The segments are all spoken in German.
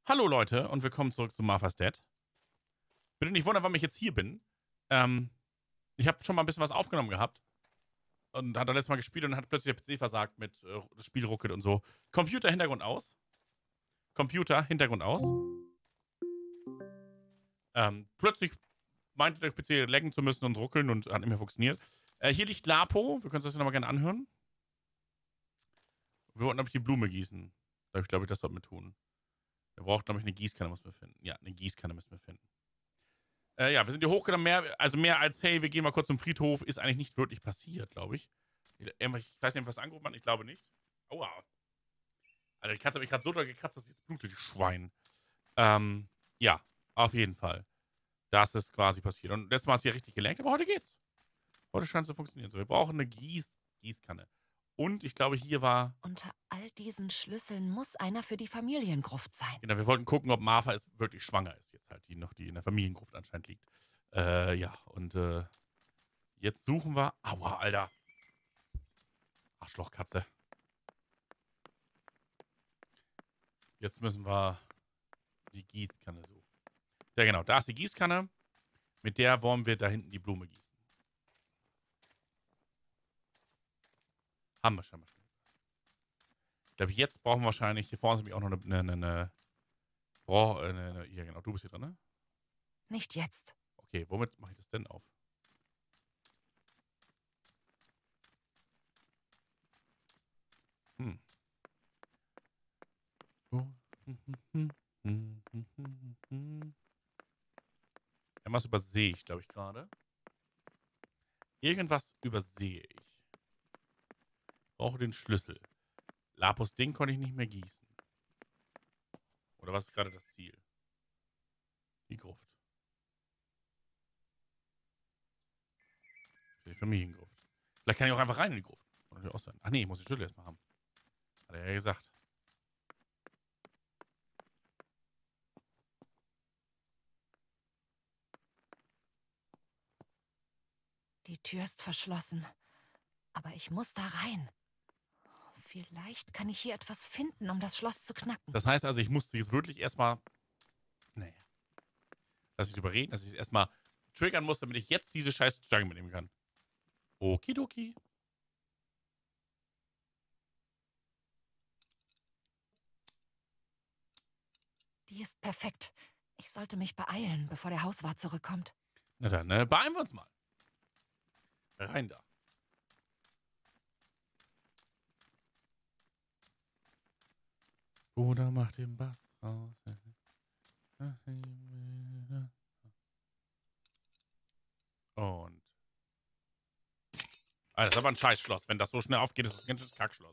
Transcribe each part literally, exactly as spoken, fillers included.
Hallo Leute und willkommen zurück zu Martha's Dead. Bitte nicht wundern, warum ich jetzt hier bin. Ähm, ich habe schon mal ein bisschen was aufgenommen gehabt und hat das letzte Mal gespielt und hat plötzlich der P C versagt mit äh, das Spiel ruckelt und so. Computer Hintergrund aus. Computer Hintergrund aus. Ähm, plötzlich meinte der P C laggen zu müssen und ruckeln und hat nicht mehr funktioniert. Äh, hier liegt Lapo. Wir können uns das nochmal gerne anhören. Wir wollten, glaube ich, die Blume gießen. Ich glaube, ich das sollten wir tun. Wir brauchen, glaube ich, eine Gießkanne, müssen wir finden. Ja, eine Gießkanne müssen wir finden. Äh, ja, wir sind hier hochgegangen. Mehr, also mehr als, hey, wir gehen mal kurz zum Friedhof, ist eigentlich nicht wirklich passiert, glaube ich. Ich weiß nicht, was angerufen hat, ich glaube nicht. Aua. Alter, die Katze hat mich gerade so doll gekratzt, dass sie jetzt blutet, die Schwein. Ähm, ja, auf jeden Fall. Das ist quasi passiert. Und letztes Mal hat es hier richtig gelenkt, aber heute geht's. Heute scheint es zu funktionieren. So, wir brauchen eine Gieß Gießkanne. Und ich glaube, hier war. Unter all diesen Schlüsseln muss einer für die Familiengruft sein. Genau, wir wollten gucken, ob Martha ist, wirklich schwanger ist. Jetzt halt, die noch, die in der Familiengruft anscheinend liegt. Äh, ja, und äh, jetzt suchen wir. Aua, Alter. Arschlochkatze. Jetzt müssen wir die Gießkanne suchen. Ja, genau, da ist die Gießkanne. Mit der wollen wir da hinten die Blume gießen. Haben wir schon mal. Ich glaube, jetzt brauchen wir wahrscheinlich. Hier vorne ist nämlich auch noch eine. eine, eine, eine, eine, eine ja, genau, du bist hier drin, ne? Nicht jetzt. Okay, womit mache ich das denn auf? Hm. Irgendwas übersehe ich, glaube ich, gerade. Irgendwas übersehe ich. Ich brauche den Schlüssel. Lapus Ding konnte ich nicht mehr gießen. Oder was ist gerade das Ziel? Die Gruft. Die Familiengruft. Vielleicht kann ich auch einfach rein in die Gruft. Kann natürlich auch sein. Ach nee, ich muss den Schlüssel erstmal haben. Hat er ja gesagt. Die Tür ist verschlossen. Aber ich muss da rein. Vielleicht kann ich hier etwas finden, um das Schloss zu knacken. Das heißt also, ich musste jetzt wirklich erstmal. Naja. Lass ich überreden, dass ich es erstmal triggern muss, damit ich jetzt diese scheiß Stange mitnehmen kann. Okidoki. Die ist perfekt. Ich sollte mich beeilen, bevor der Hauswart zurückkommt. Na dann, ne, beeilen wir uns mal. Rein da. Bruder macht den Bass raus. Und. Ah, das ist aber ein Scheißschloss. Wenn das so schnell aufgeht, ist das ein ganzes Kackschloss.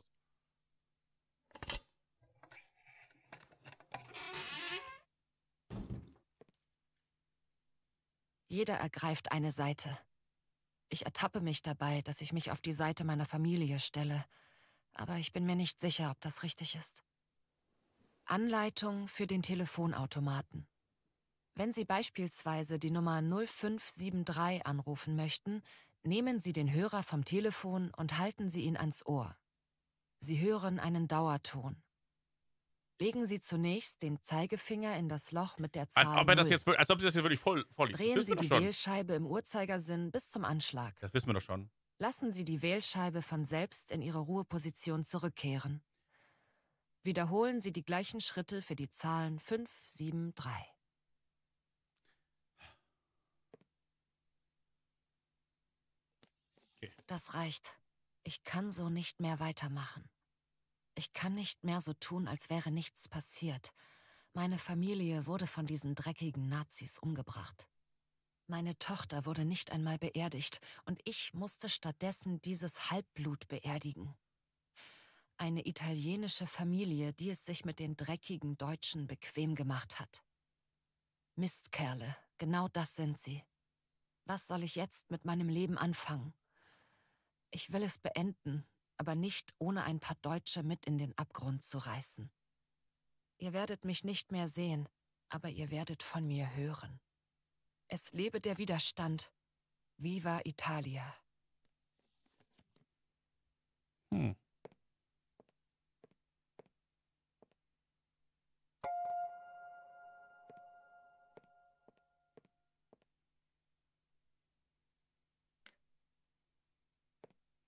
Jeder ergreift eine Seite. Ich ertappe mich dabei, dass ich mich auf die Seite meiner Familie stelle. Aber ich bin mir nicht sicher, ob das richtig ist. Anleitung für den Telefonautomaten. Wenn Sie beispielsweise die Nummer null fünf sieben drei anrufen möchten, nehmen Sie den Hörer vom Telefon und halten Sie ihn ans Ohr. Sie hören einen Dauerton. Legen Sie zunächst den Zeigefinger in das Loch mit der Als Zahl ob er das null. jetzt, als ob das jetzt wirklich voll vorliest. Das Drehen wissen Sie wir doch die schon. Wählscheibe im Uhrzeigersinn bis zum Anschlag. Das wissen wir doch schon. Lassen Sie die Wählscheibe von selbst in ihre Ruheposition zurückkehren. Wiederholen Sie die gleichen Schritte für die Zahlen fünf sieben drei. Okay. Das reicht. Ich kann so nicht mehr weitermachen. Ich kann nicht mehr so tun, als wäre nichts passiert. Meine Familie wurde von diesen dreckigen Nazis umgebracht. Meine Tochter wurde nicht einmal beerdigt und ich musste stattdessen dieses Halbblut beerdigen. Eine italienische Familie, die es sich mit den dreckigen Deutschen bequem gemacht hat. Mistkerle, genau das sind sie. Was soll ich jetzt mit meinem Leben anfangen? Ich will es beenden, aber nicht ohne ein paar Deutsche mit in den Abgrund zu reißen. Ihr werdet mich nicht mehr sehen, aber ihr werdet von mir hören. Es lebe der Widerstand. Viva Italia. Hm.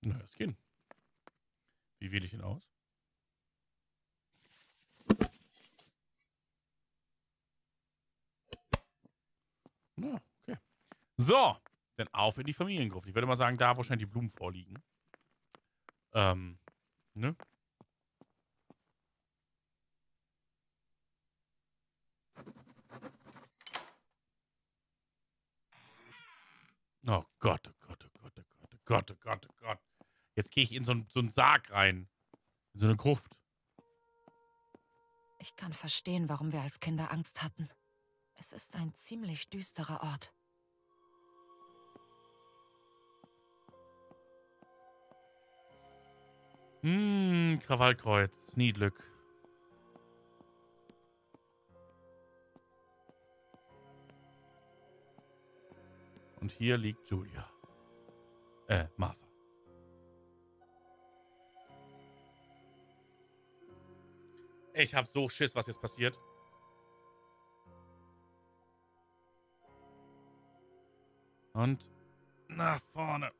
Na, es geht. Wie wähle ich ihn aus? Na, okay. So, dann auf in die Familiengruft. Ich würde mal sagen, da wahrscheinlich die Blumen vorliegen. Ähm, ne? Oh Gott, oh Gott, oh Gott, oh Gott, oh Gott, oh Gott, oh Gott. Jetzt gehe ich in so, so einen Sarg rein. In so eine Gruft. Ich kann verstehen, warum wir als Kinder Angst hatten. Es ist ein ziemlich düsterer Ort. Hm, Krawallkreuz, Niedlück. Und hier liegt Julia. Äh, Martha. Ich hab so Schiss, was jetzt passiert. Und nach vorne.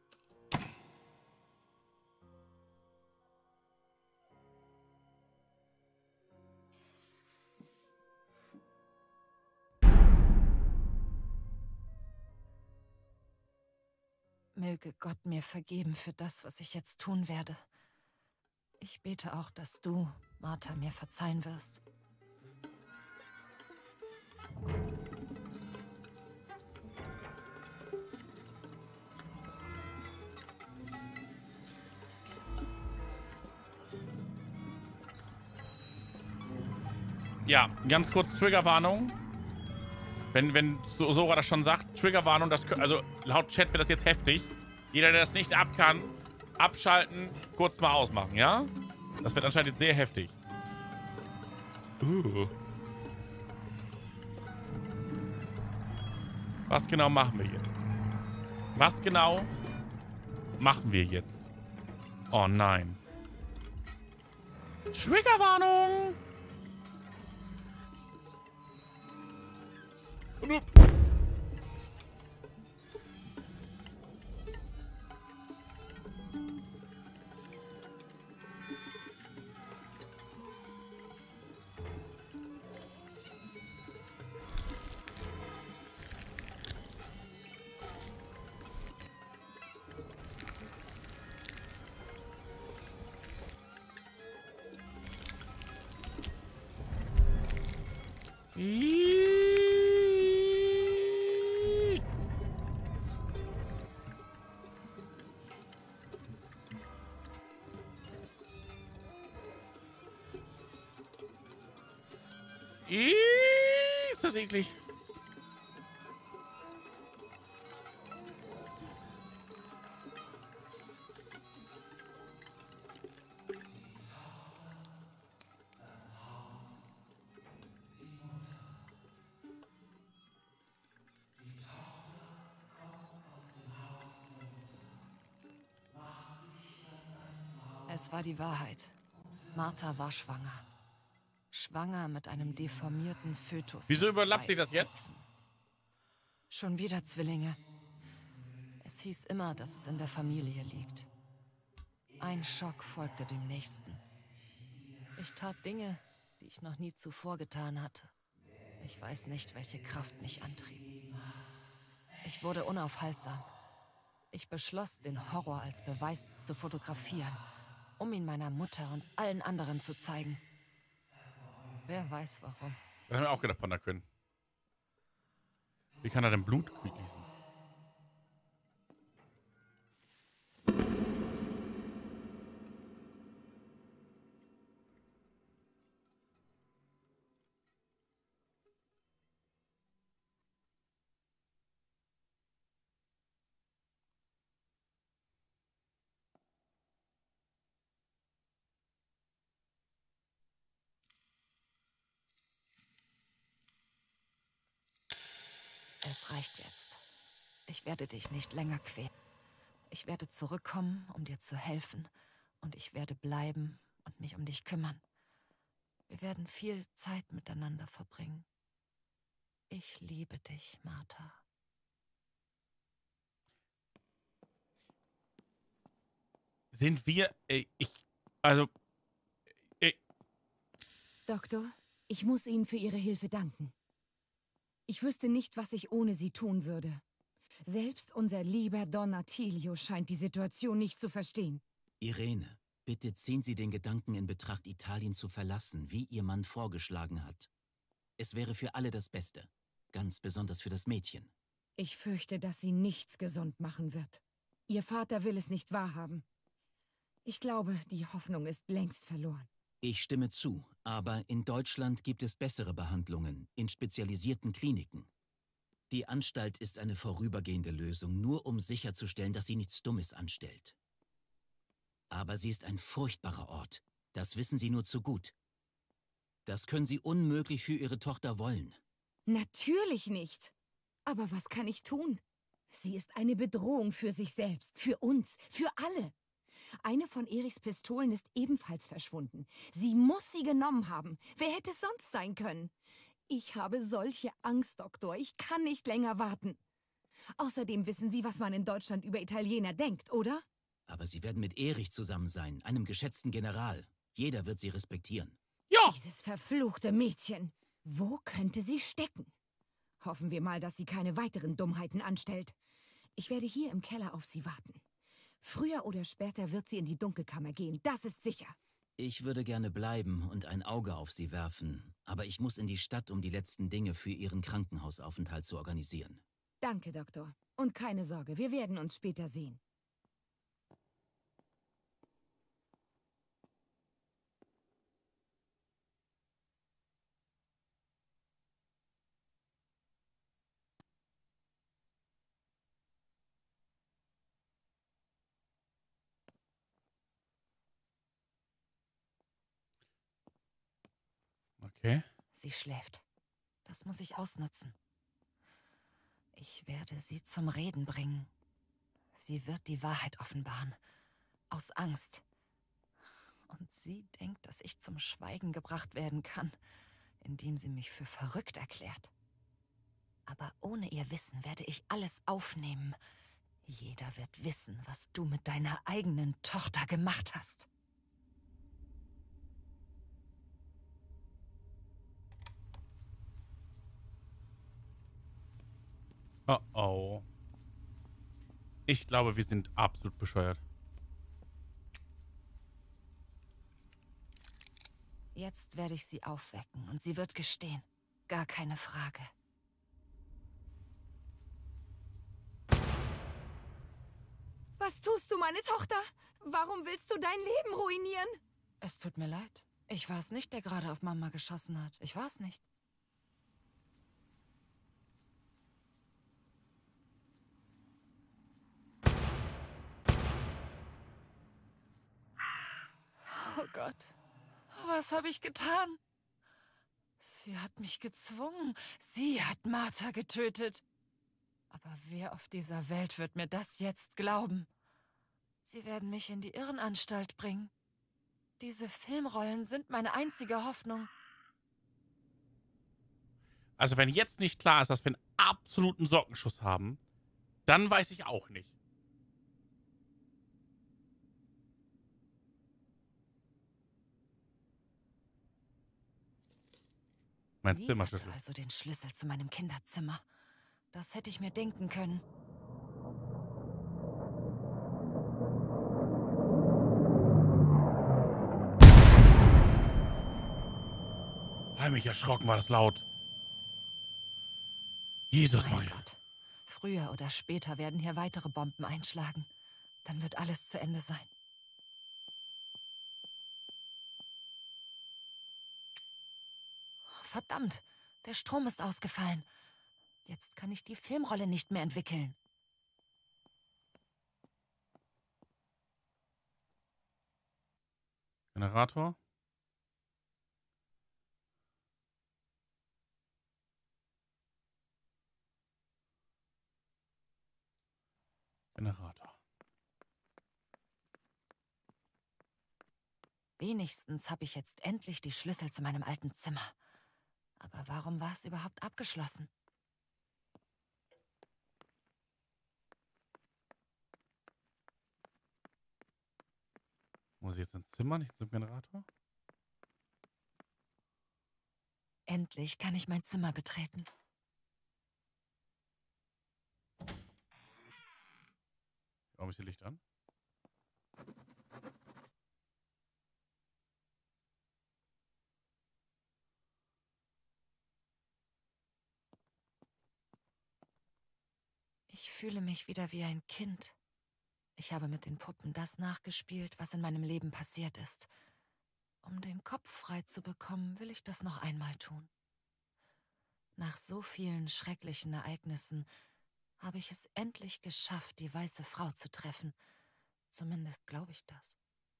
Möge Gott mir vergeben für das, was ich jetzt tun werde. Ich bete auch, dass du, Martha, mir verzeihen wirst. Ja, ganz kurz Triggerwarnung. Wenn, wenn Sora das schon sagt, Triggerwarnung, das, also laut Chat wird das jetzt heftig. Jeder, der das nicht ab kann, abschalten, kurz mal ausmachen, ja? Das wird anscheinend jetzt sehr heftig. Uh. Was genau machen wir jetzt? Was genau machen wir jetzt? Oh nein. Triggerwarnung! Ist das eklig? Es war die Wahrheit. Martha war schwanger. Schwanger mit einem deformierten Fötus. Wieso mit überlappt zwei sich das jetzt? Köpfen. Schon wieder Zwillinge. Es hieß immer, dass es in der Familie liegt. Ein Schock folgte dem nächsten. Ich tat Dinge, die ich noch nie zuvor getan hatte. Ich weiß nicht, welche Kraft mich antrieb. Ich wurde unaufhaltsam. Ich beschloss, den Horror als Beweis zu fotografieren, um ihn meiner Mutter und allen anderen zu zeigen. Wer weiß warum. Das haben wir auch gedacht, Panda Quinn. Wie kann er denn Blut gießen? Es reicht jetzt. Ich werde dich nicht länger quälen. Ich werde zurückkommen, um dir zu helfen. Und ich werde bleiben und mich um dich kümmern. Wir werden viel Zeit miteinander verbringen. Ich liebe dich, Martha. Sind wir, ey, ich, also, ey. Doktor, ich muss Ihnen für Ihre Hilfe danken. Ich wüsste nicht, was ich ohne Sie tun würde. Selbst unser lieber Don Attilio scheint die Situation nicht zu verstehen. Irene, bitte ziehen Sie den Gedanken in Betracht, Italien zu verlassen, wie Ihr Mann vorgeschlagen hat. Es wäre für alle das Beste. Ganz besonders für das Mädchen. Ich fürchte, dass sie nichts gesund machen wird. Ihr Vater will es nicht wahrhaben. Ich glaube, die Hoffnung ist längst verloren. Ich stimme zu, aber in Deutschland gibt es bessere Behandlungen, in spezialisierten Kliniken. Die Anstalt ist eine vorübergehende Lösung, nur um sicherzustellen, dass sie nichts Dummes anstellt. Aber sie ist ein furchtbarer Ort. Das wissen Sie nur zu gut. Das können Sie unmöglich für Ihre Tochter wollen. Natürlich nicht. Aber was kann ich tun? Sie ist eine Bedrohung für sich selbst, für uns, für alle. Eine von Erichs Pistolen ist ebenfalls verschwunden. Sie muss sie genommen haben. Wer hätte es sonst sein können? Ich habe solche Angst, Doktor. Ich kann nicht länger warten. Außerdem wissen Sie, was man in Deutschland über Italiener denkt, oder? Aber Sie werden mit Erich zusammen sein, einem geschätzten General. Jeder wird Sie respektieren. Ja! Dieses verfluchte Mädchen. Wo könnte sie stecken? Hoffen wir mal, dass sie keine weiteren Dummheiten anstellt. Ich werde hier im Keller auf sie warten. Früher oder später wird sie in die Dunkelkammer gehen, das ist sicher. Ich würde gerne bleiben und ein Auge auf Sie werfen, aber ich muss in die Stadt, um die letzten Dinge für Ihren Krankenhausaufenthalt zu organisieren. Danke, Doktor. Und keine Sorge, wir werden uns später sehen. Okay. Sie schläft. Das muss ich ausnutzen. Ich werde sie zum Reden bringen. Sie wird die Wahrheit offenbaren. Aus Angst. Und sie denkt, dass ich zum Schweigen gebracht werden kann, indem sie mich für verrückt erklärt. Aber ohne ihr Wissen werde ich alles aufnehmen. Jeder wird wissen, was du mit deiner eigenen Tochter gemacht hast. Oh oh. Ich glaube, wir sind absolut bescheuert. Jetzt werde ich sie aufwecken und sie wird gestehen. Gar keine Frage. Was tust du, meine Tochter? Warum willst du dein Leben ruinieren? Es tut mir leid. Ich war es nicht, der gerade auf Mama geschossen hat. Ich war es nicht. Oh Gott. Was habe ich getan? Sie hat mich gezwungen. Sie hat Martha getötet. Aber wer auf dieser Welt wird mir das jetzt glauben? Sie werden mich in die Irrenanstalt bringen. Diese Filmrollen sind meine einzige Hoffnung. Also wenn jetzt nicht klar ist, dass wir einen absoluten Sockenschuss haben, dann weiß ich auch nicht. Mein Sie Zimmerschlüssel. hatte also den Schlüssel zu meinem Kinderzimmer. Das hätte ich mir denken können. Weil mich erschrocken war das laut. Jesus Mein Maria. Gott. Früher oder später werden hier weitere Bomben einschlagen. Dann wird alles zu Ende sein. Verdammt, der Strom ist ausgefallen. Jetzt kann ich die Filmrolle nicht mehr entwickeln. Generator. Generator. Wenigstens habe ich jetzt endlich die Schlüssel zu meinem alten Zimmer. Aber warum war es überhaupt abgeschlossen? Muss ich jetzt ins Zimmer, nicht zum Generator? Endlich kann ich mein Zimmer betreten. Warum ist hier Licht an? Ich fühle mich wieder wie ein Kind. Ich habe mit den Puppen das nachgespielt, was in meinem Leben passiert ist. Um den Kopf frei zu bekommen, will ich das noch einmal tun. Nach so vielen schrecklichen Ereignissen habe ich es endlich geschafft, die weiße Frau zu treffen. Zumindest glaube ich das.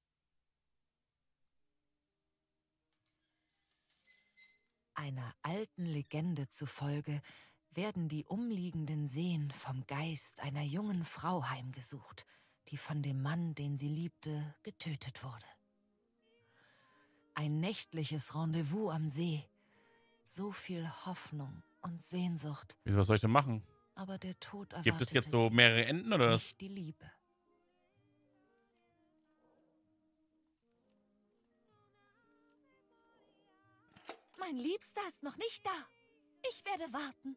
Einer alten Legende zufolge werden die umliegenden Seen vom Geist einer jungen Frau heimgesucht, die von dem Mann, den sie liebte, getötet wurde. Ein nächtliches Rendezvous am See. So viel Hoffnung und Sehnsucht. Wieso, was soll ich denn machen? Aber der Tod erwartete Gibt es jetzt so sie, mehrere Enden oder was? nicht die Liebe. Mein Liebster ist noch nicht da. Ich werde warten.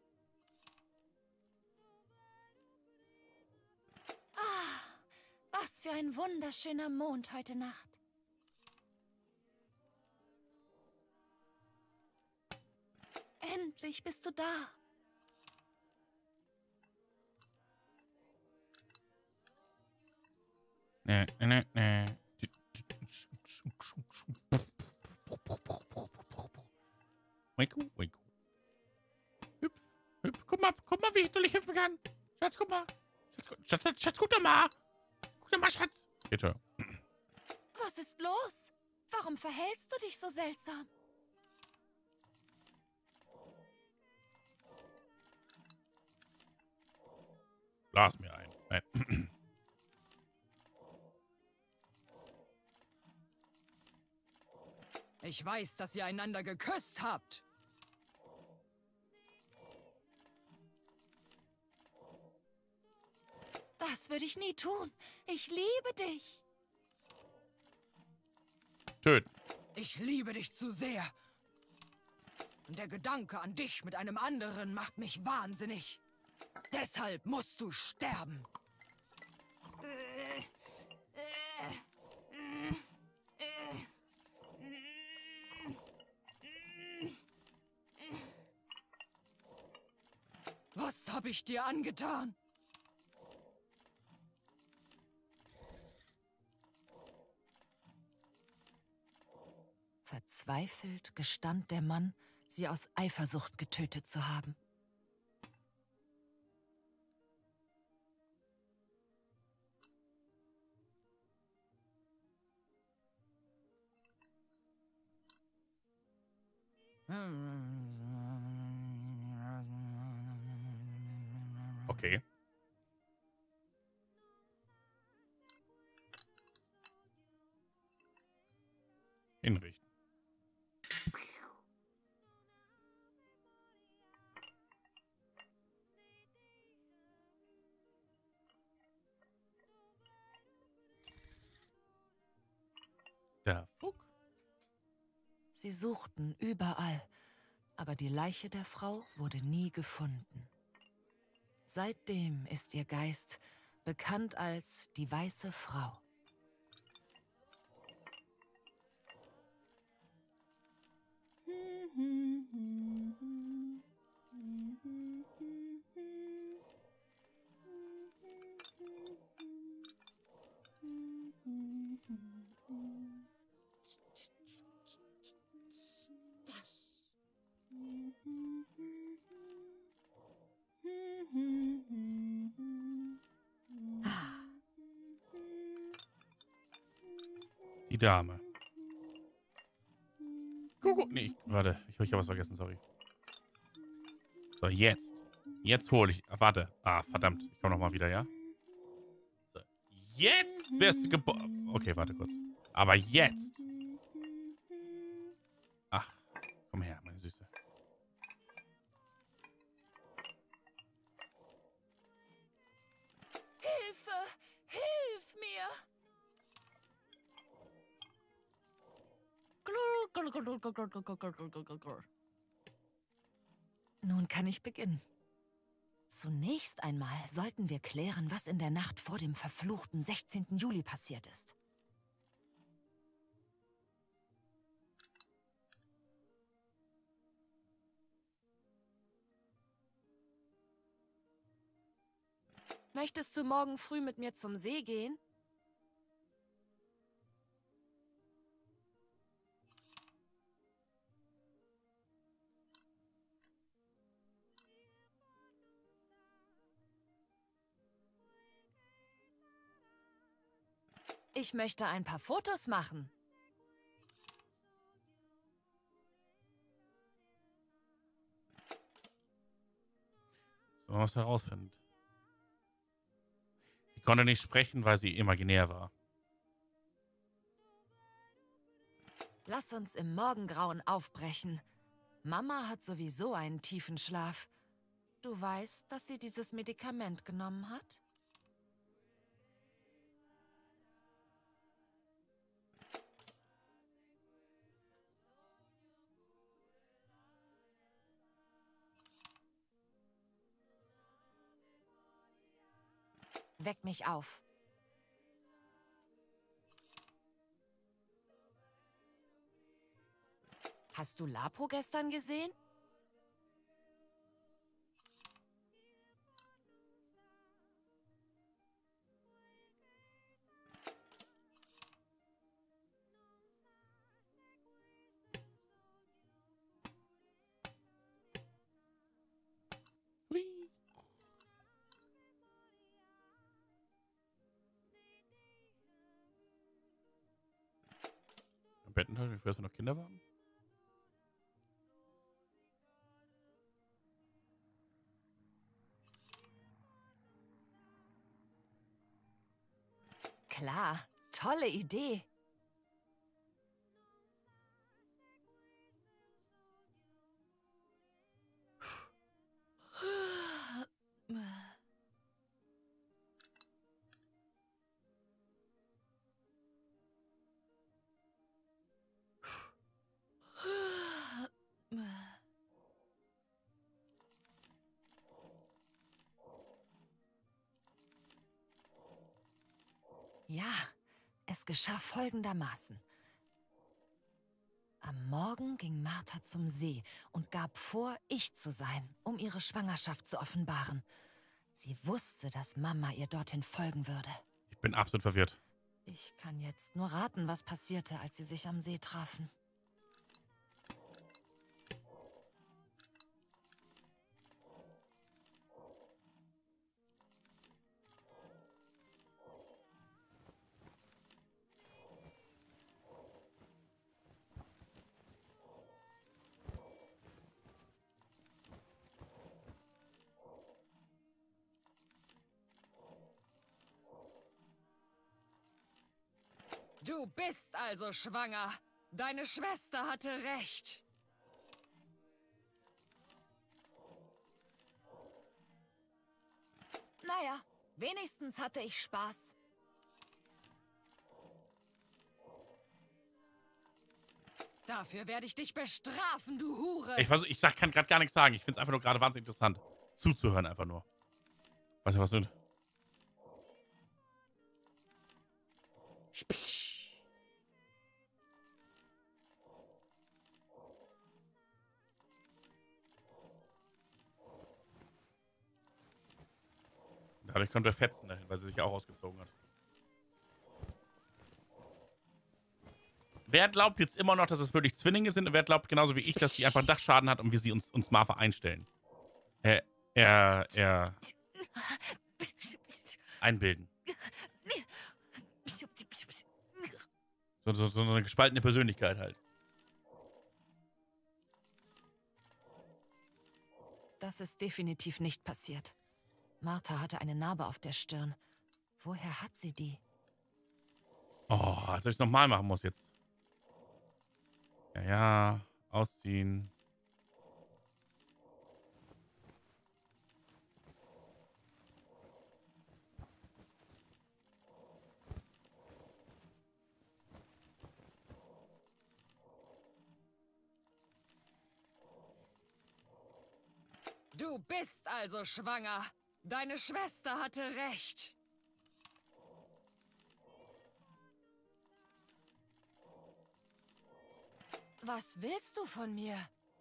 Ah, was für ein wunderschöner Mond heute Nacht. Endlich bist du da. Nee, nee, nee. Winko, winko. Hüpf, hüpf. Guck mal, guck mal, wie ich durch hüpfen kann. Schatz, guck mal. Schatz, Schatz, Schatz, guck doch mal. Guck doch mal, Schatz. Bitte. Was ist los? Warum verhältst du dich so seltsam? Blas mir ein. Nein. Ich weiß, dass ihr einander geküsst habt. Das würde ich nie tun. Ich liebe dich. Töten. Ich liebe dich zu sehr. Und der Gedanke an dich mit einem anderen macht mich wahnsinnig. Deshalb musst du sterben. Was habe ich dir angetan? Verzweifelt gestand der Mann, sie aus Eifersucht getötet zu haben. Okay. Hinrichten. Der Fuck. Sie suchten überall, aber die Leiche der Frau wurde nie gefunden. Seitdem ist ihr Geist bekannt als die weiße Frau. Die Dame. Guck, nee, ich, warte. Ich, ich habe was vergessen, sorry. So, jetzt. Jetzt hole ich. Ach, warte. Ah, verdammt. Ich komme nochmal wieder, ja? So. Jetzt wirst du geboren. Okay, warte kurz. Aber jetzt. Ach, komm her, meine Süße. Hilfe! Hilf mir! Nun kann ich beginnen. Zunächst einmal sollten wir klären, was in der Nacht vor dem verfluchten sechzehnten Juli passiert ist. Möchtest du morgen früh mit mir zum See gehen? Ich möchte ein paar Fotos machen. So was herausfindet. Sie konnte nicht sprechen, weil sie imaginär war. Lass uns im Morgengrauen aufbrechen. Mama hat sowieso einen tiefen Schlaf. Du weißt, dass sie dieses Medikament genommen hat? Weck mich auf. Hast du Lapo gestern gesehen? Hui. Im Bettentausch, wie früher noch Kinder waren? Klar, tolle Idee. Ja, es geschah folgendermaßen. Am Morgen ging Martha zum See und gab vor, ich zu sein, um ihre Schwangerschaft zu offenbaren. Sie wusste, dass Mama ihr dorthin folgen würde. Ich bin absolut verwirrt. Ich kann jetzt nur raten, was passierte, als sie sich am See trafen. Du bist also schwanger. Deine Schwester hatte recht. Naja, wenigstens hatte ich Spaß. Dafür werde ich dich bestrafen, du Hure. Ich, weiß, ich sag, kann gerade gar nichts sagen. Ich finde es einfach nur gerade wahnsinnig interessant. Zuzuhören einfach nur. Weißt du was nun? Dadurch kommt der Fetzen dahin, weil sie sich ja auch ausgezogen hat. Wer glaubt jetzt immer noch, dass es wirklich Zwillinge sind? Und wer glaubt genauso wie ich, dass die einfach Dachschaden hat und wir sie uns, uns Martha einstellen? Er, er, er... Einbilden. So, so, so eine gespaltene Persönlichkeit halt. Das ist definitiv nicht passiert. Martha hatte eine Narbe auf der Stirn. Woher hat sie die? Oh, als ob ich es nochmal machen muss jetzt. Ja, ja. Ausziehen. Du bist also schwanger. Deine Schwester hatte recht. Was willst du von mir?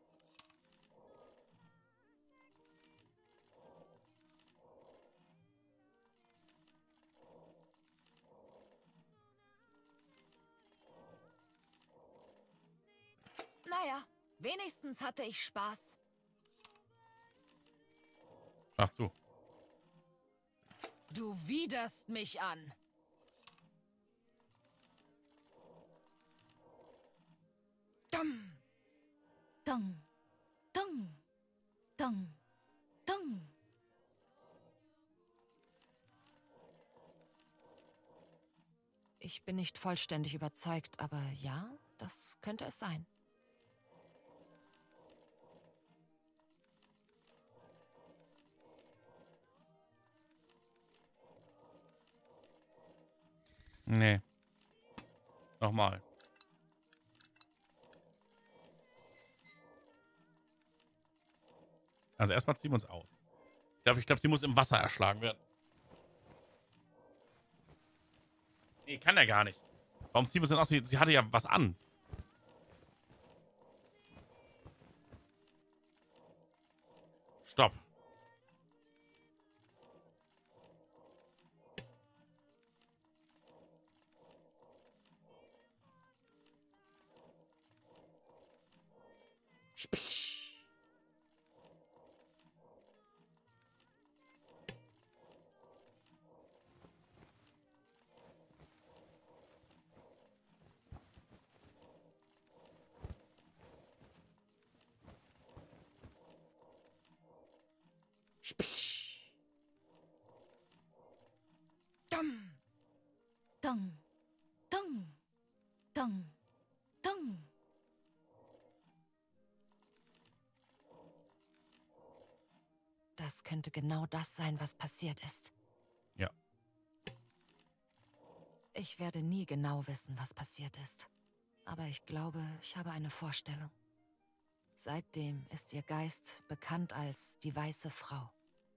Naja, wenigstens hatte ich Spaß. Ach zu. Du widerst mich an. Dumm. Dung, dung, dung, dung. Ich bin nicht vollständig überzeugt, aber ja, das könnte es sein. Nee. Nochmal. Also erstmal ziehen wir uns aus. Ich glaube, ich glaube, sie muss im Wasser erschlagen werden. Nee, kann er gar nicht. Warum ziehen wir uns denn aus? Sie, sie hatte ja was an. Stopp. Spisch. Spisch. Dumm. Dung, dung, dung, dung. Das könnte genau das sein, was passiert ist. Ja. Ich werde nie genau wissen, was passiert ist. Aber ich glaube, ich habe eine Vorstellung. Seitdem ist ihr Geist bekannt als die Weiße Frau.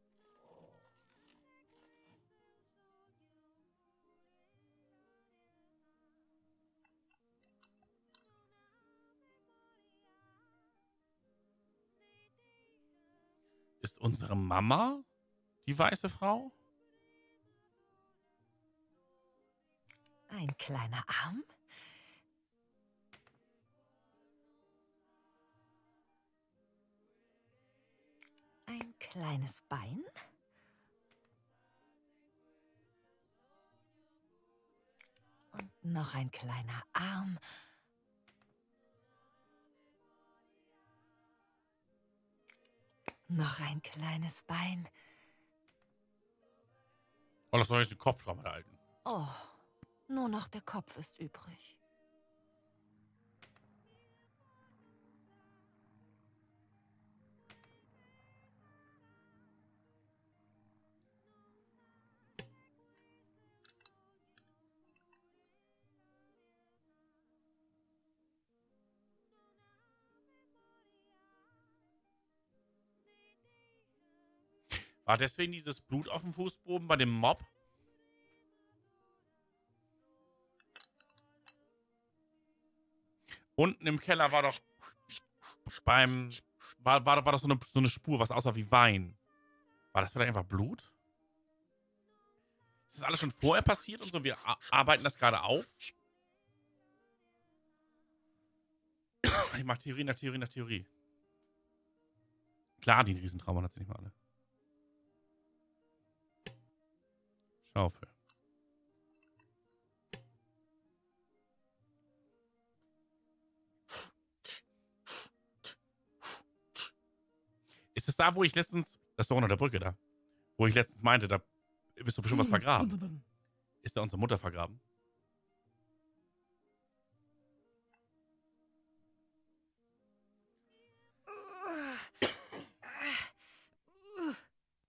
Ist unsere Mama die weiße Frau? Ein kleiner Arm? Ein kleines Bein? Und noch ein kleiner Arm. Noch ein kleines Bein. Oh, das soll jetzt den Kopf dran halten. Oh, nur noch der Kopf ist übrig. War deswegen dieses Blut auf dem Fußboden bei dem Mob? Unten im Keller war doch beim... War, war, war doch so eine, so eine Spur, was aussah wie Wein. War das vielleicht einfach Blut? Ist das alles schon vorher passiert und so? Wir arbeiten das gerade auf? Ich mach Theorie nach Theorie nach Theorie. Klar, die ein Riesentrauma hat sie nicht mal alle. Schaufel. Ist es da, wo ich letztens... Das ist doch unter der Brücke da. Wo ich letztens meinte, da bist du bestimmt was vergraben. Ist da unsere Mutter vergraben?